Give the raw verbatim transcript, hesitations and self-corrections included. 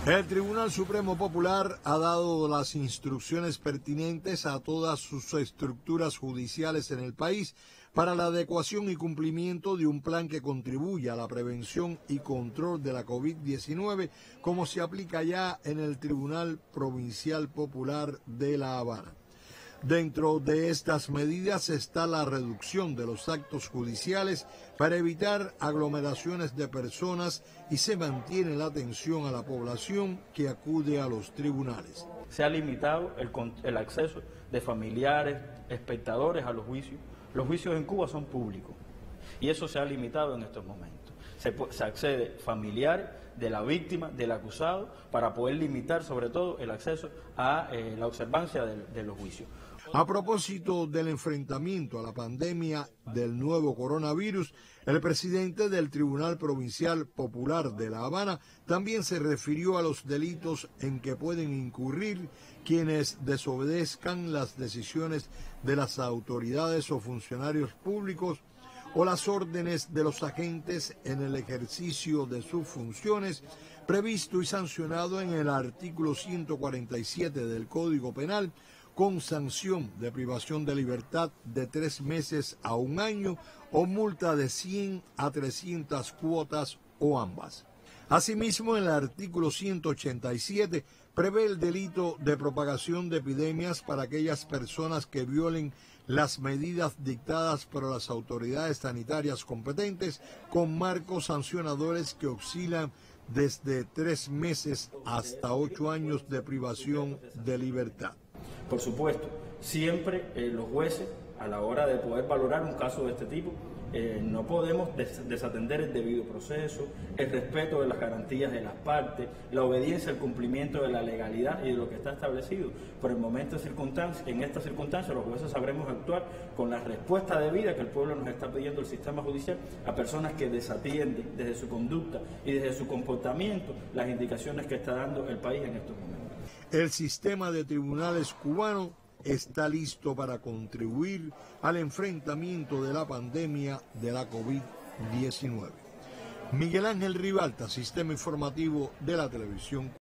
El Tribunal Supremo Popular ha dado las instrucciones pertinentes a todas sus estructuras judiciales en el país para la adecuación y cumplimiento de un plan que contribuya a la prevención y control de la COVID diecinueve, como se aplica ya en el Tribunal Provincial Popular de La Habana. Dentro de estas medidas está la reducción de los actos judiciales para evitar aglomeraciones de personas y se mantiene la atención a la población que acude a los tribunales. Se ha limitado el, el acceso de familiares, espectadores a los juicios. Los juicios en Cuba son públicos y eso se ha limitado en estos momentos. Se, se accede familiares de la víctima, del acusado, para poder limitar sobre todo el acceso a eh, la observancia de, de los juicios. A propósito del enfrentamiento a la pandemia del nuevo coronavirus, el presidente del Tribunal Provincial Popular de La Habana también se refirió a los delitos en que pueden incurrir quienes desobedezcan las decisiones de las autoridades o funcionarios públicos o las órdenes de los agentes en el ejercicio de sus funciones, previsto y sancionado en el artículo ciento cuarenta y siete del Código Penal, con sanción de privación de libertad de tres meses a un año o multa de cien a trescientas cuotas o ambas. Asimismo, el artículo ciento ochenta y siete prevé el delito de propagación de epidemias para aquellas personas que violen las medidas dictadas por las autoridades sanitarias competentes, con marcos sancionadores que oscilan desde tres meses hasta ocho años de privación de libertad. Por supuesto, siempre eh, los jueces, a la hora de poder valorar un caso de este tipo, eh, no podemos des desatender el debido proceso, el respeto de las garantías de las partes, la obediencia al cumplimiento de la legalidad y de lo que está establecido. Por el momento de circunstancia, en estas circunstancias los jueces sabremos actuar con la respuesta debida que el pueblo nos está pidiendo el sistema judicial a personas que desatienden desde su conducta y desde su comportamiento las indicaciones que está dando el país en estos momentos. El sistema de tribunales cubano está listo para contribuir al enfrentamiento de la pandemia de la COVID diecinueve. Miguel Ángel Ribalta, Sistema Informativo de la Televisión.